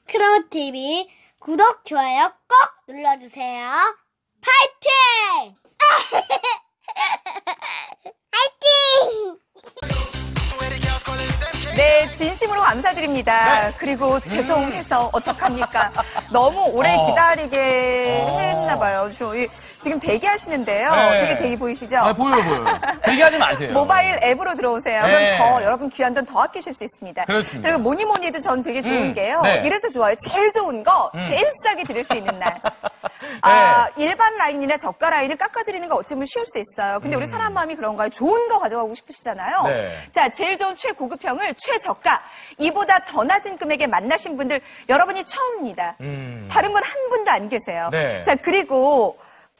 크로우TV 구독, 좋아요 꼭 눌러주세요. 파이팅! 파이팅! 네, 진심으로 감사드립니다. 네. 그리고 죄송해서 어떡합니까? 너무 오래 기다리게 했나봐요. 지금 대기하시는데요. 네. 저기 대기 보이시죠? 아, 보여요. 대기하지 마세요. 모바일 앱으로 들어오세요. 네. 그럼 더 여러분 귀한 돈 더 아끼실 수 있습니다. 그렇습니다. 그리고 뭐니 해도 전 되게 좋은 게요. 네. 이래서 좋아요. 제일 좋은 거 제일 싸게 드릴 수 있는 날. 일반 라인이나 저가 라인을 깎아드리는 거 어쩌면 쉬울 수 있어요. 근데 우리 사람 마음이 그런가요? 좋은 거 가져가고 싶으시잖아요. 네. 자, 제일 좋은 최고급형을 최저가, 이보다 더 낮은 금액에 만나신 분들 여러분이 처음입니다. 다른 분 한 분도 안 계세요. 네. 자, 그리고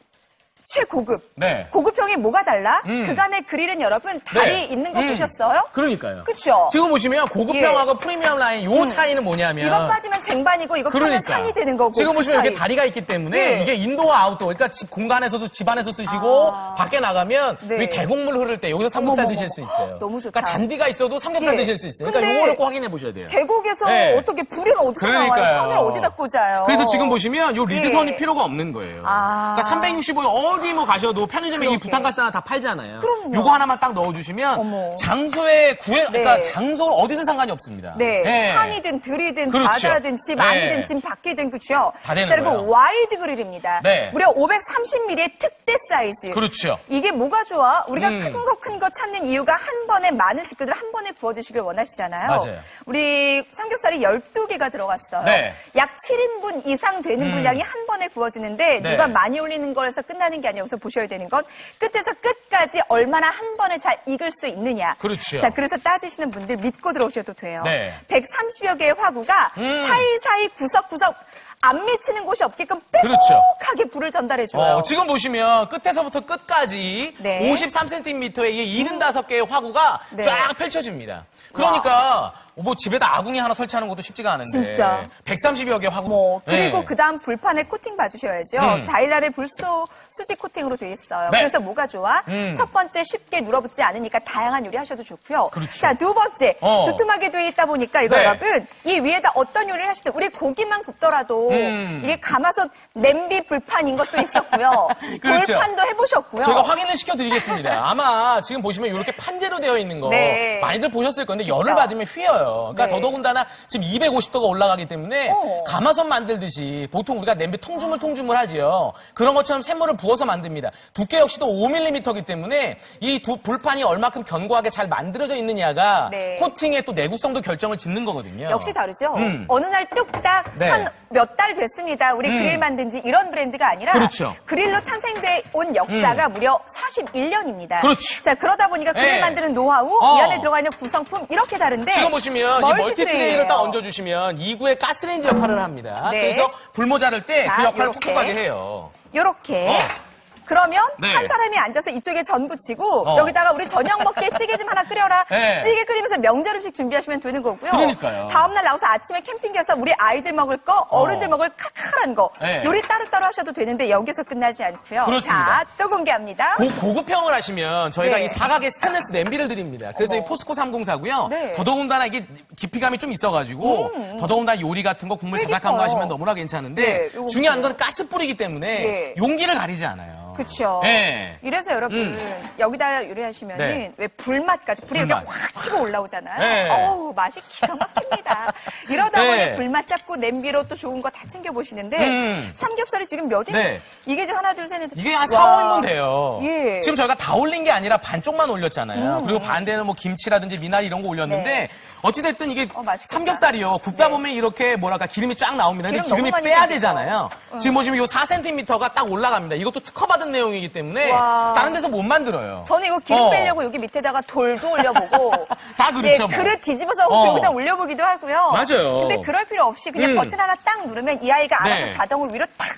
최고급. 네. 고급형이 뭐가 달라? 그간의 그릴은 여러분 다리 네. 있는 거 보셨어요? 그러니까요. 그쵸? 지금 보시면 고급형하고 프리미엄 라인 요 차이는 뭐냐면 이거 빠지면 쟁반이고 이거 빠면 산이 되는 거고. 지금 그 보시면 차이. 이렇게 다리가 있기 때문에 예. 이게 인도어 아웃도어 그러니까 집 공간에서도 집 안에서 쓰시고 밖에 나가면 네. 이 계곡물 흐를 때 여기서 삼겹살 어머머머. 드실 수 있어요. 너무 좋다. 그러니까 잔디가 있어도 삼겹살 예. 드실 수 있어요. 근데 그러니까 요거를 꼭 확인해 보셔야 돼요. 계곡에서 네. 어떻게 부리가 어디서 나와요? 그러니까요. 선을 어디다 꽂아요? 그래서 지금 보시면 요 리드선이 예. 필요가 없는 거예요. 아. 그러니까 365에 어디 뭐 가셔도 편의점에 이 그러게. 부탄가스 하나 다 팔잖아요. 그럼요. 요거 하나만 딱 넣어주시면 어머. 장소에 그러니까 네. 장소를 어디든 상관이 없습니다. 네, 예. 산이든 들이든 그렇죠. 바다든 집 네. 안이든 집 밖이든 그렇죠. 다 되는 자, 그리고 거예요. 와이드 그릴입니다. 네. 무려 530mm의 특대 사이즈. 그렇죠. 이게 뭐가 좋아? 우리가 큰 거 찾는 이유가 한 번에 많은 식구들 한 번에 구워 드시길 원하시잖아요. 맞아요. 우리 삼겹살이 12개가 들어갔어요. 네. 약 7인분 이상 되는 분량이 한 번에 구워지는데 네. 누가 많이 올리는 거에서 끝나는 게 아니라 여기서 보셔야 되는 건 끝에서 끝까지 얼마나 한 번에 잘 익을 수 있느냐. 그렇죠. 자, 그래서 따지시는 분들 믿고 들어오셔도 돼요. 네. 130여 개의 화구가 사이사이 구석구석 안 미치는 곳이 없게끔 그렇죠. 빽빽하게 불을 전달해줘요. 지금 보시면 끝에서부터 끝까지 네. 53cm의 이 75개의 화구가 네. 쫙 펼쳐집니다. 그러니까 뭐 집에다 아궁이 하나 설치하는 것도 쉽지가 않은데 진짜. 130여 개 화구. 그리고 네. 그다음 불판에 코팅 봐주셔야죠. 자일날의 불소 수지 코팅으로 돼 있어요. 네. 그래서 뭐가 좋아? 첫 번째 쉽게 눌어붙지 않으니까 다양한 요리 하셔도 좋고요. 그렇죠. 자, 두 번째 두툼하게 돼 있다 보니까 이거 네. 여러분 이 위에다 어떤 요리를 하시든 우리 고기만 굽더라도 이게 가마솥 냄비 불판인 것도 있었고요. 그렇죠. 돌판도 해보셨고요. 저희가 확인을 시켜드리겠습니다. 아마 지금 보시면 이렇게 판재로 되어 있는 거 네. 많이들 보셨을 건데 열을 그쵸. 받으면 휘어요. 그러니까 네. 더더군다나 지금 250도가 올라가기 때문에 가마솥 만들듯이 보통 우리가 냄비 통주물 하지요. 그런 것처럼 샘물을 부어서 만듭니다. 두께 역시도 5mm이기 때문에 이 두 불판이 얼마큼 견고하게 잘 만들어져 있느냐가 네. 코팅의 또 내구성도 결정을 짓는 거거든요. 역시 다르죠. 음. 어느 날 뚝딱 네. 한 몇 달 됐습니다. 우리 그릴 만든 지 이런 브랜드가 아니라 그렇죠. 그릴로 탄생돼 온 역사가 무려 41년입니다. 그렇죠. 자, 그러다 보니까 그릴 네. 만드는 노하우, 이 안에 들어가 있는 구성품 이렇게 다른데 지금 보시면 이 멀티트레이를 딱 멀티트레이예요. 얹어주시면 2구의 가스레인지 역할을 합니다. 네. 그래서 불 모자랄 때 자, 그 역할을 요렇게. 톡톡하게 해요. 요렇게. 어. 그러면 네. 한 사람이 앉아서 이쪽에 전 부치고 어. 여기다가 우리 저녁 먹게 찌개 좀 하나 끓여라. 네. 찌개 끓이면서 명절 음식 준비하시면 되는 거고요. 그러니까요. 다음날 나와서 아침에 캠핑 가서 우리 아이들 먹을 거, 어른들 먹을 칼칼한 거 네. 요리 따로따로 하셔도 되는데 여기서 끝나지 않고요. 그렇습니다. 자, 또 공개합니다. 고급형을 하시면 저희가 네. 이 사각의 스테인리스 냄비를 드립니다. 그래서 이 포스코 304고요. 네. 더더군다나 이게 깊이감이 좀 있어가지고 더더군다나 요리 같은 거 국물 꽤 자작한 거 깊어요. 하시면 너무나 괜찮은데 네, 요거 중요한 보세요. 건 가스불이기 때문에 네. 용기를 가리지 않아요. 그렇죠. 네. 이래서 여러분 여기다 요리하시면은 네. 왜 불맛까지 불이 불맛. 이렇게 확 튀고 올라오잖아요. 네. 어우, 맛이 기가 막힙니다. 이러다 네. 보니 불맛 잡고 냄비로 또 좋은 거 다 챙겨 보시는데 삼겹살이 지금 몇 인? 네. 이게 지금 하나 둘 셋 넷. 이게 한 와. 4, 5인분 돼요. 예. 지금 저희가 다 올린 게 아니라 반쪽만 올렸잖아요. 그리고 반대는 뭐 김치라든지 미나리 이런 거 올렸는데 네. 어찌됐든 이게 맛있겠다. 삼겹살이요. 굽다 네. 보면 이렇게 뭐랄까 기름이 쫙 나옵니다. 근데 기름 기름이 너무 많이 빼야 생기죠. 되잖아요. 지금 보시면 요 4cm가 딱 올라갑니다. 이것도 특허받은 내용이기 때문에 와. 다른 데서 못 만들어요. 저는 이거 기름 빼려고 여기 밑에다가 돌도 올려보고 다 그렇죠, 예, 뭐. 그릇 뒤집어서 여기다 올려보기도 하고요. 맞아요. 근데 그럴 필요 없이 그냥 버튼 하나 딱 누르면 이 아이가 알아서 네. 자동으로 위로 탁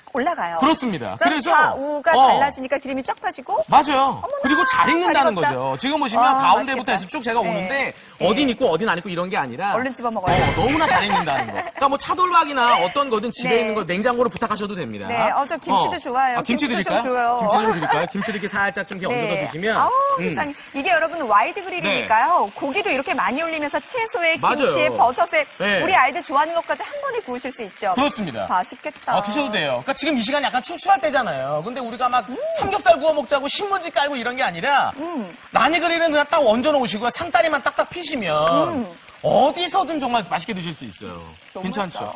올라가요. 그렇습니다. 그럼 그래서 좌우가 달라지니까 기름이 쫙 빠지고 맞아요. 그리고 잘 익는다는 잘 익었다. 거죠. 지금 보시면 가운데부터 해서 쭉 제가 오는데 어딘 있고 어딘 안 있고 이런 게 아니라 얼른 집어먹어요. 너무나 잘 익는다는 거. 그러니까 뭐 차돌박이나 어떤 거든 집에 네. 있는 거 냉장고로 부탁하셔도 됩니다. 네, 저 김치도 좋아해요. 김치 김치도 드릴까요? 좀 줘요. 김치 좀 드릴까요? 김치 이렇게 살짝 좀 이렇게 얹어서 드시면. 아우, 세상에. 이게 여러분 와이드 그릴이니까요. 고기도 이렇게 많이 올리면서 채소에 김치에 맞아요. 버섯에 네. 우리 아이들 좋아하는 것까지 한 번에 구우실 수 있죠. 그렇습니다. 맛있겠다. 드셔도 돼요. 그러니까 지금 이 시간 약간 출출할 때잖아요. 근데 우리가 막 삼겹살 구워 먹자고 신문지 깔고 이런 게 아니라 라니 그릴은 그냥 딱 얹어 놓으시고 상다리만 딱딱 피시면 어디서든 정말 맛있게 드실 수 있어요. 괜찮죠?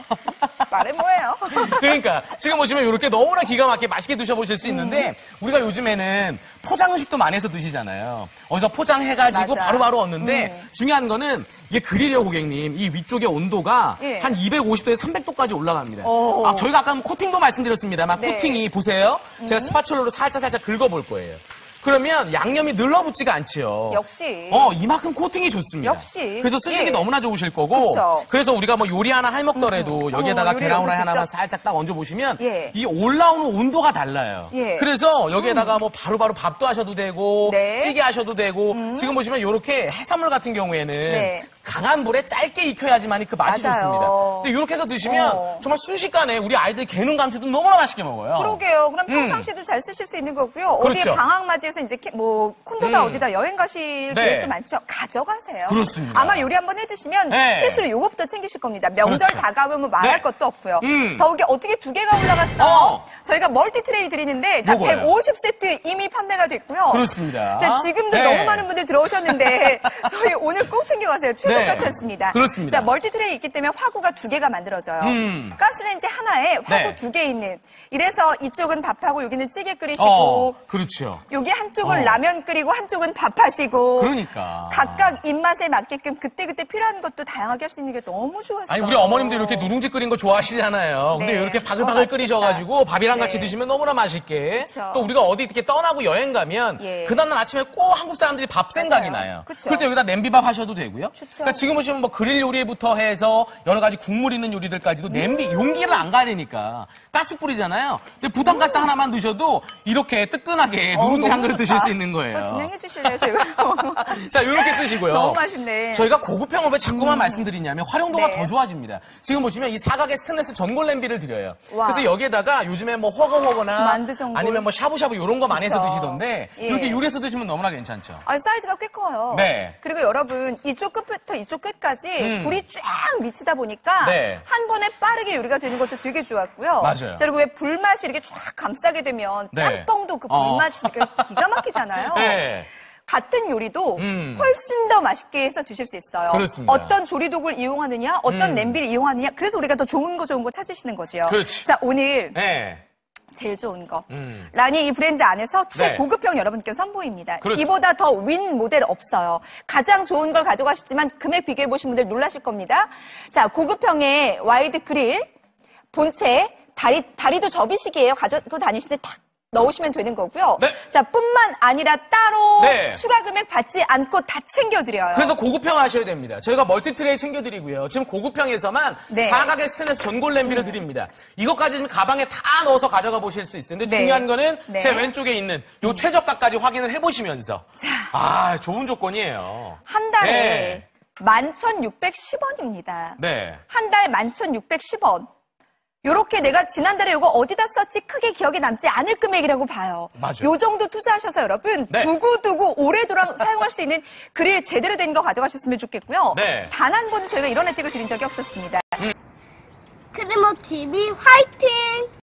말해 뭐예요? 그러니까 지금 보시면 이렇게 너무나 기가 막히게 맛있게 드셔보실 수 있는데 우리가 요즘에는 포장 음식도 많이 해서 드시잖아요. 어디서 포장해가지고 맞아. 바로바로 얻는데 중요한 거는 이게 그릴이요 고객님. 이 위쪽의 온도가 예. 한 250도에서 300도까지 올라갑니다. 오. 저희가 아까 코팅도 말씀드렸습니다만 네. 코팅이 보세요. 제가 스파츌러로 살짝 긁어볼 거예요. 그러면 양념이 늘러붙지가 않지요. 역시. 이만큼 코팅이 좋습니다. 역시. 그래서 쓰시기 예. 너무나 좋으실 거고. 그쵸. 그래서 우리가 뭐 요리 하나 해먹더라도 여기에다가 요리 계란 후라이 직접. 하나만 살짝 딱 얹어보시면 예. 이 올라오는 온도가 달라요. 예. 그래서 여기에다가 뭐 바로바로 밥도 하셔도 되고 네. 찌개 하셔도 되고 지금 보시면 이렇게 해산물 같은 경우에는 네. 강한 불에 짧게 익혀야지만이 그 맛이 맞아요. 좋습니다. 근데 이렇게 해서 드시면 정말 순식간에 우리 아이들 개눈 감치도 너무나 맛있게 먹어요. 그러게요. 그럼 평상시에도 잘 쓰실 수 있는 거고요. 그렇죠. 어디 방학 맞이해서 이제 뭐 콘도나 어디다 여행 가실 네. 계획도 많죠. 가져가세요. 그렇습니다. 아마 요리 한번 해드시면 네. 필수로 요거부터 챙기실 겁니다. 명절 그렇죠. 다가오면 뭐 말할 네. 것도 없고요. 음. 더욱이 어떻게 두 개가 올라갔어요? 저희가 멀티 트레이 드리는데 자, 요거요. 150세트 이미 판매가 됐고요. 그렇습니다. 자, 지금도 네. 너무 많은 분들 들어오셨는데 저희 오늘 꼭 챙겨가세요. 최저가 네. 않습니다. 그렇습니다. 자, 멀티 트레이 있기 때문에 화구가 두 개가 만들어져요. 가스레인지 하나에 화구 네. 두 개 있는. 이래서 이쪽은 밥하고 여기는 찌개 끓이시고 그렇죠. 여기 한쪽은 라면 끓이고 한쪽은 밥하시고 그러니까. 각각 입맛에 맞게끔 그때그때 필요한 것도 다양하게 할 수 있는 게 너무 좋았어요. 아니 우리 어머님도 이렇게 누룽지 끓인 거 좋아하시잖아요. 근데 네. 이렇게 바글바글 끓이셔가지고 밥이랑 같이 네. 드시면 너무나 맛있게. 그쵸. 또 우리가 어디 이렇게 떠나고 여행 가면 예. 그 다음날 아침에 꼭 한국 사람들이 밥 생각이 맞아요. 나요. 그쵸. 그럴 때 여기다 냄비밥 하셔도 되고요. 좋죠. 그러니까 지금 보시면 뭐 그릴 요리부터 해서 여러 가지 국물 있는 요리들까지도 냄비 용기를 안 가리니까 가스 뿌리잖아요. 근데 부탄가스 하나만 드셔도 이렇게 뜨끈하게 누룽지 한 그릇 드실 수 있는 거예요. 진행해 주실래요, 지금? 자, 이렇게 쓰시고요. 너무 맛있네. 저희가 고급형을 왜 자꾸만 말씀드리냐면 활용도가 네. 더 좋아집니다. 지금 보시면 이 사각의 스테인리스 전골 냄비를 드려요. 와. 그래서 여기에다가 요즘에 뭐 허거허거나 만두 전골. 아니면 뭐 샤브샤브 이런 거 많이 해서 그쵸. 드시던데 예. 이렇게 요리해서 드시면 너무나 괜찮죠. 아니, 사이즈가 꽤 커요. 네. 그리고 여러분, 이쪽 끝부터 이쪽 끝까지 불이 쫙 미치다 보니까 네. 한 번에 빠르게 요리가 되는 것도 되게 좋았고요. 맞아요. 자, 그리고 왜 불맛이 이렇게 쫙 감싸게 되면 네. 짬뽕도 그 불맛이 기가 막히잖아요. 네. 같은 요리도 훨씬 더 맛있게 해서 드실 수 있어요. 그렇습니다. 어떤 조리도구를 이용하느냐, 어떤 냄비를 이용하느냐, 그래서 우리가 더 좋은 거 찾으시는 거죠. 그렇지. 자, 오늘 네. 제일 좋은 거. 라니 이 브랜드 안에서 최고급형 여러분께 선보입니다. 그렇습니다. 이보다 더 윈 모델 없어요. 가장 좋은 걸 가져가셨지만 금액 비교해보신 분들 놀라실 겁니다. 자, 고급형의 와이드 그릴, 본체, 다리도 접이식이에요. 가지고 다니실 때 탁 넣으시면 되는 거고요. 네. 자, 뿐만 아니라 따로 네. 추가 금액 받지 않고 다 챙겨드려요. 그래서 고급형 하셔야 됩니다. 저희가 멀티트레이 챙겨드리고요. 지금 고급형에서만 네. 사각의 스테인리스 전골 냄비를 드립니다. 이것까지 지금 가방에 다 넣어서 가져가 보실 수 있어요. 근데 네. 중요한 거는 네. 제 왼쪽에 있는 요 최저가까지 확인을 해보시면서 좋은 조건이에요. 한 달에 네. 11,610원입니다. 네. 한 달 11,610원. 요렇게 내가 지난달에 이거 어디다 썼지 크게 기억에 남지 않을 금액이라고 봐요. 맞아요. 요 정도 투자하셔서 여러분 네. 두고두고 오래도록 사용할 수 있는 그릴 제대로 된 거 가져가셨으면 좋겠고요. 네. 단 한 번도 저희가 이런 혜택을 드린 적이 없었습니다. 크리머 TV 화이팅!